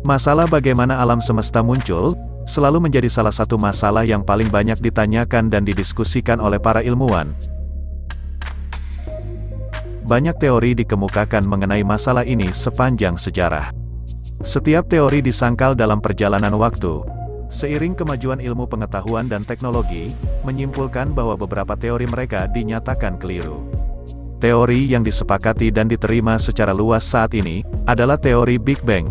Masalah bagaimana alam semesta muncul, selalu menjadi salah satu masalah yang paling banyak ditanyakan dan didiskusikan oleh para ilmuwan. Banyak teori dikemukakan mengenai masalah ini sepanjang sejarah. Setiap teori disangkal dalam perjalanan waktu. Seiring kemajuan ilmu pengetahuan dan teknologi, menyimpulkan bahwa beberapa teori mereka dinyatakan keliru. Teori yang disepakati dan diterima secara luas saat ini, adalah teori Big Bang.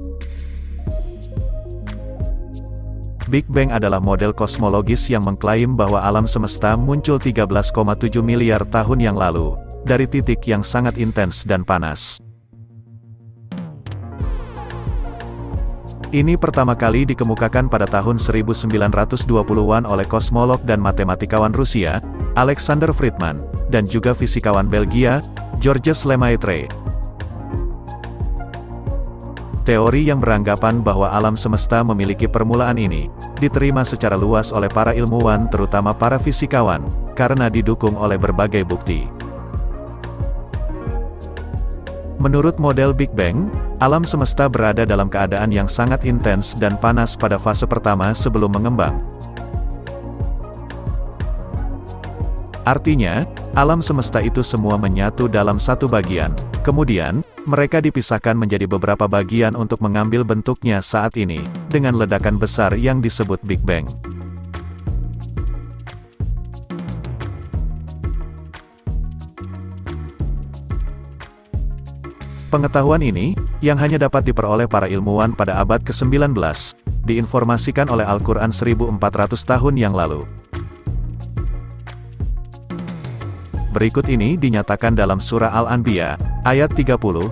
Big Bang adalah model kosmologis yang mengklaim bahwa alam semesta muncul 13,7 miliar tahun yang lalu, dari titik yang sangat intens dan panas. Ini pertama kali dikemukakan pada tahun 1920-an oleh kosmolog dan matematikawan Rusia, Alexander Friedmann, dan juga fisikawan Belgia, Georges Lemaitre. Teori yang beranggapan bahwa alam semesta memiliki permulaan ini, diterima secara luas oleh para ilmuwan terutama para fisikawan, karena didukung oleh berbagai bukti. Menurut model Big Bang, alam semesta berada dalam keadaan yang sangat intens dan panas pada fase pertama sebelum mengembang. Artinya, alam semesta itu semua menyatu dalam satu bagian, kemudian, mereka dipisahkan menjadi beberapa bagian untuk mengambil bentuknya saat ini, dengan ledakan besar yang disebut Big Bang. Pengetahuan ini, yang hanya dapat diperoleh para ilmuwan pada abad ke-19, diinformasikan oleh Al-Quran 1400 tahun yang lalu. Berikut ini dinyatakan dalam surah Al-Anbiya, ayat 30.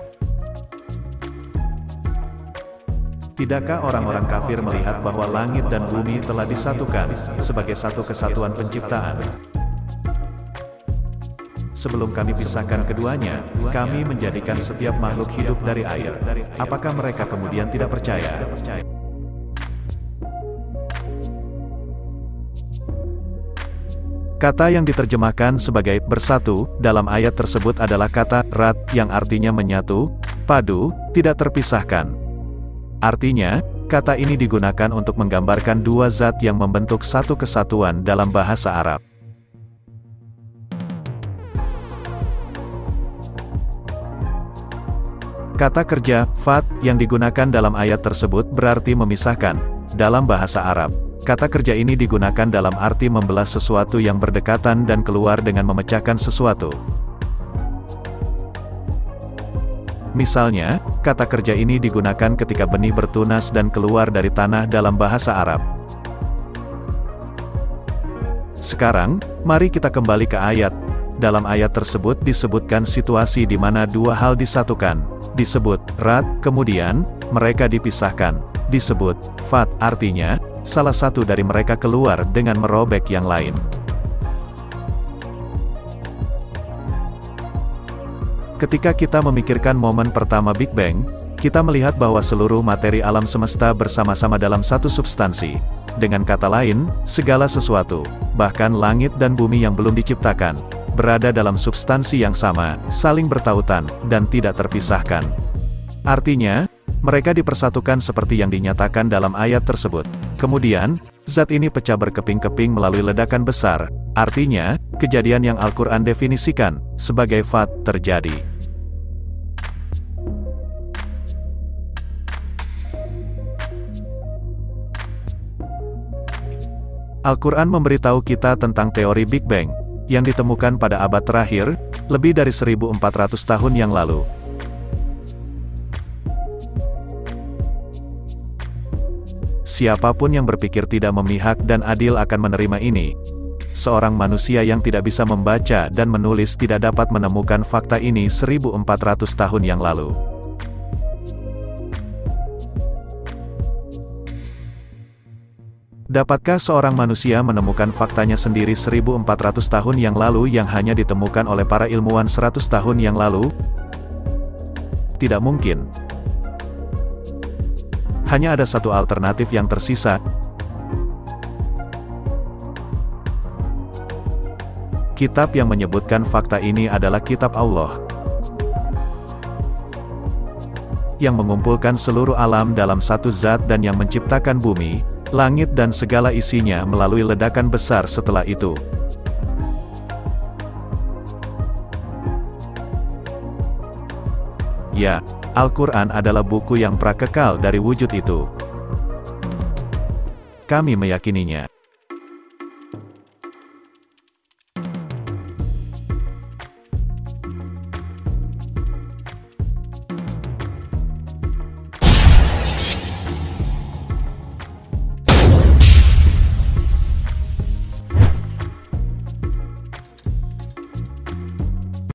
Tidakkah orang-orang kafir melihat bahwa langit dan bumi telah disatukan, sebagai satu kesatuan penciptaan? Sebelum kami pisahkan keduanya, kami menjadikan setiap makhluk hidup dari air. Apakah mereka kemudian tidak percaya? Kata yang diterjemahkan sebagai bersatu dalam ayat tersebut adalah kata rat yang artinya menyatu, padu, tidak terpisahkan. Artinya, kata ini digunakan untuk menggambarkan dua zat yang membentuk satu kesatuan dalam bahasa Arab. Kata kerja fat yang digunakan dalam ayat tersebut berarti memisahkan dalam bahasa Arab. Kata kerja ini digunakan dalam arti membelah sesuatu yang berdekatan dan keluar dengan memecahkan sesuatu. Misalnya, kata kerja ini digunakan ketika benih bertunas dan keluar dari tanah dalam bahasa Arab. Sekarang, mari kita kembali ke ayat. Dalam ayat tersebut disebutkan situasi di mana dua hal disatukan, disebut rat, kemudian mereka dipisahkan, disebut fat, artinya salah satu dari mereka keluar dengan merobek yang lain. Ketika kita memikirkan momen pertama Big Bang, kita melihat bahwa seluruh materi alam semesta bersama-sama dalam satu substansi. Dengan kata lain, segala sesuatu, bahkan langit dan bumi yang belum diciptakan, berada dalam substansi yang sama, saling bertautan, dan tidak terpisahkan. Artinya, mereka dipersatukan seperti yang dinyatakan dalam ayat tersebut. Kemudian, zat ini pecah berkeping-keping melalui ledakan besar, artinya, kejadian yang Al-Quran definisikan sebagai fat terjadi. Al-Quran memberitahu kita tentang teori Big Bang, yang ditemukan pada abad terakhir, lebih dari 1400 tahun yang lalu. Siapapun yang berpikir tidak memihak dan adil akan menerima ini. Seorang manusia yang tidak bisa membaca dan menulis tidak dapat menemukan fakta ini 1400 tahun yang lalu. Dapatkah seorang manusia menemukan faktanya sendiri 1400 tahun yang lalu yang hanya ditemukan oleh para ilmuwan 100 tahun yang lalu? Tidak mungkin. Hanya ada satu alternatif yang tersisa. Kitab yang menyebutkan fakta ini adalah kitab Allah. yang mengumpulkan seluruh alam dalam satu zat dan yang menciptakan bumi, langit dan segala isinya melalui ledakan besar setelah itu. Ya, Al-Quran adalah buku yang prakekal dari wujud itu. Kami meyakininya.